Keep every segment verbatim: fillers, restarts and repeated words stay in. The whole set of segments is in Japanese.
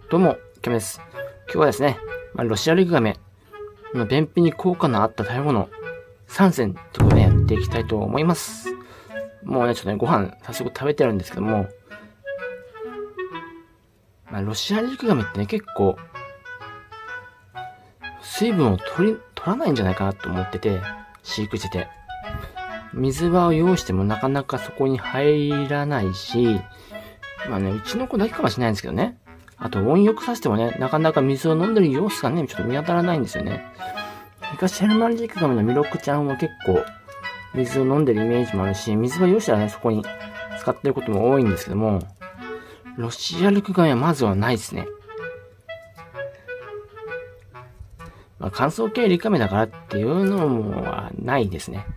どうも、キャメです。今日はですね、まあ、ロシアリクガメの便秘に効果のあった食べ物さん選ということでやっていきたいと思います。もうね、ちょっとね、ご飯早速食べてるんですけども、まあ、ロシアリクガメってね、結構、水分を取り、取らないんじゃないかなと思ってて、飼育してて。水場を用意してもなかなかそこに入らないし、まあね、うちの子だけかもしれないんですけどね。あと、温浴させてもね、なかなか水を飲んでる様子がね、ちょっと見当たらないんですよね。東ヘルマンリクガメのミロクちゃんは結構、水を飲んでるイメージもあるし、水場用紙はね、そこに使ってることも多いんですけども、ロシアリクガメはまずはないですね。まあ、乾燥系リクガメだからっていうのもはないですね。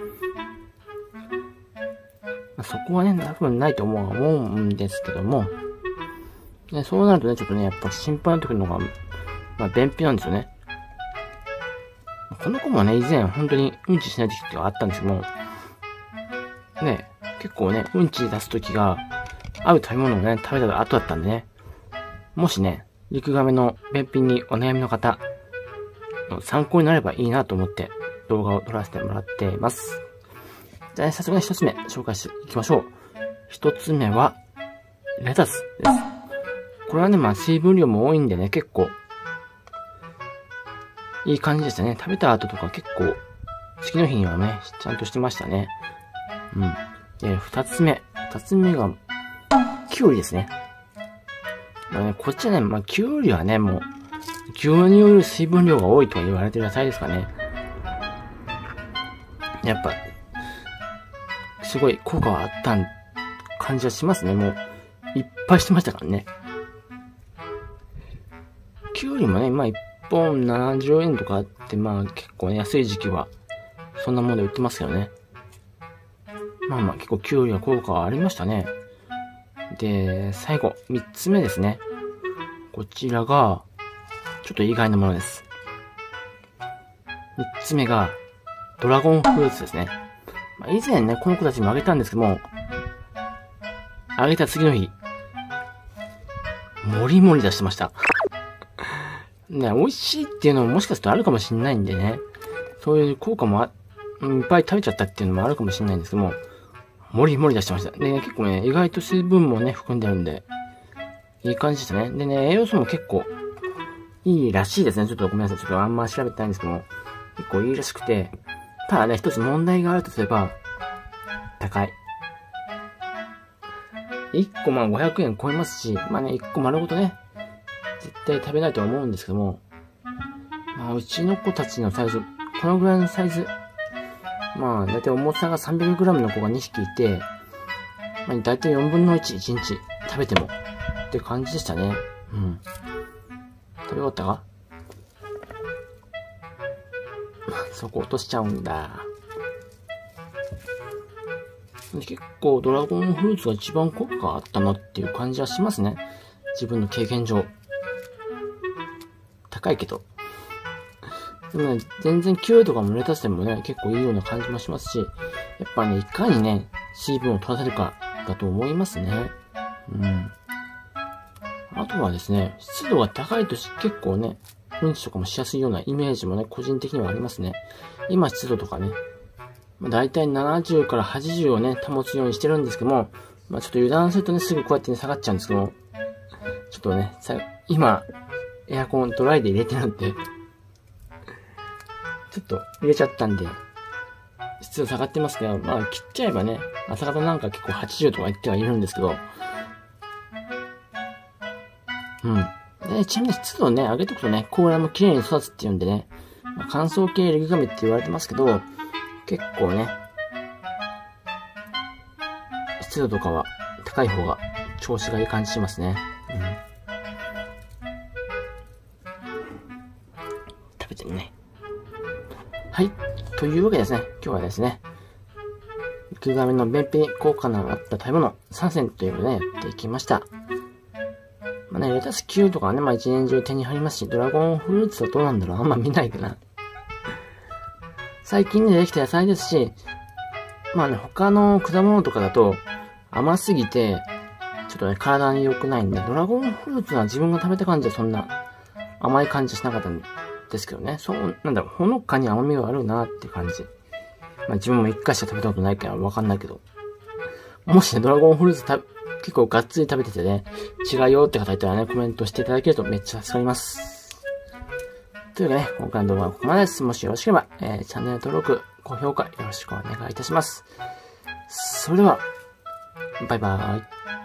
まあ、そこはね、多分ないと思う思うんですけども、ね、そうなるとね、ちょっとね、やっぱ心配になってくるのが、まあ、便秘なんですよね。この子もね、以前、本当にうんちしない時ってあったんですけども、ね、結構ね、うんち出す時が、合う食べ物をね、食べた後だったんでね、もしね、リクガメの便秘にお悩みの方、参考になればいいなと思って、動画を撮らせてもらっています。じゃあね、早速ね、一つ目、紹介していきましょう。一つ目は、レタスです。これはね、まあ水分量も多いんでね、結構、いい感じでしたね。食べた後とか結構、次の日にはね、ちゃんとしてましたね。うん。で、二つ目。二つ目が、キュウリですね。まあね、こっちはね、まあキュウリはね、もう、牛乳より水分量が多いとは言われてる野菜ですかね。やっぱ、すごい効果はあった感じはしますね。もう、いっぱいしてましたからね。キュウリもね、まあいっぽんななじゅうえんとかあって、まあ結構ね、安い時期は、そんなもので売ってますけどね。まあまあ結構キュウリは効果はありましたね。で、最後、三つ目ですね。こちらが、ちょっと意外なものです。三つ目が、ドラゴンフルーツですね。まあ、以前ね、この子たちにもあげたんですけども、あげた次の日、もりもり出してました。ね、美味しいっていうのももしかするとあるかもしれないんでね、そういう効果もあ、いっぱい食べちゃったっていうのもあるかもしれないんですけども、もりもり出してました。で、ね、結構ね、意外と水分もね、含んでるんで、いい感じでしたね。でね、栄養素も結構、いいらしいですね。ちょっとごめんなさい。ちょっとあんま調べてないんですけども、結構いいらしくて、ただね、一つ問題があるとすれば、高い。いっこまあごひゃくえん超えますし、まあね、いっこ丸ごとね、絶対食べないとは思うんですけども、まあうちの子たちのサイズ、このぐらいのサイズ、まあだいたい重さが さんびゃくグラム の子がにひきいて、まあだいたいよんぶんのいち、いちにち食べても、って感じでしたね。うん。食べ終わったか？そこ落としちゃうんだ。結構ドラゴンフルーツが一番効果があったなっていう感じはしますね。自分の経験上。高いけど。でもね、全然キュウリとかもレタスでもね、結構いいような感じもしますし、やっぱね、いかにね、水分を取らせるかだと思いますね。うん。あとはですね、湿度が高いと結構ね、うんちとかもしやすいようなイメージもね、個人的にはありますね。今湿度とかね、まあ、だいたいななじゅうからはちじゅうをね、保つようにしてるんですけども、まあちょっと油断するとね、すぐこうやってね、下がっちゃうんですけども、ちょっとね、さ今、エアコンドライで入れてるんで、ちょっと入れちゃったんで、湿度下がってますけど、まあ切っちゃえばね、朝方なんか結構はちじゅうとか言ってはいるんですけど、うん。で、ちなみに湿度をね、上げておくとね、甲羅も綺麗に育つっていうんでね、まあ、乾燥系リクガメって言われてますけど、結構ね、湿度とかは高い方が調子がいい感じしますね。うん。食べてるね。はい。というわけですね、今日はですね、リクガメの便秘に効果のあった食べ物さん選というのをね、やっていきました。まあね、レタスキュウとかはね、まあ一年中手に入りますし、ドラゴンフルーツはどうなんだろう、あんま見ないかな。最近ね、できた野菜ですし、まあね、他の果物とかだと甘すぎて、ちちょっとね、体に良くないんで、ドラゴンフルーツは自分が食べた感じはそんな甘い感じはしなかったんですけどね。そう、なんだろう、ほのかに甘みがあるなっていう感じ。まあ自分も一回しか食べたことないからわかんないけど。もしね、ドラゴンフルーツた結構がっつり食べててね、違うよって方いたらね、コメントしていただけるとめっちゃ助かります。というわけでね、今回の動画はここまでです。もしよろしければ、えー、チャンネル登録、高評価よろしくお願いいたします。それでは、バイバーイ。